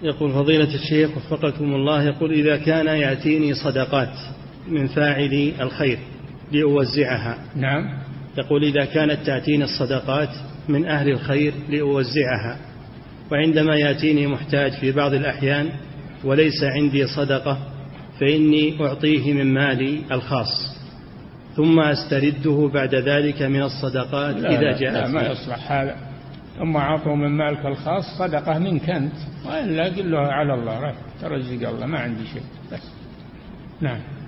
يقول فضيلة الشيخ وفقكم الله، يقول إذا كان يأتيني صدقات من فاعلي الخير لأوزعها. نعم. يقول إذا كانت تأتيني الصدقات من أهل الخير لأوزعها، وعندما يأتيني محتاج في بعض الأحيان وليس عندي صدقة فإني أعطيه من مالي الخاص ثم أسترده بعد ذلك من الصدقات إذا جاءت. لا ما يصلح هذا. ثم أعطوا من مالك الخاص صدقة منك أنت، وإلا قل له على الله ترزق الله ما عندي شيء بس. نعم.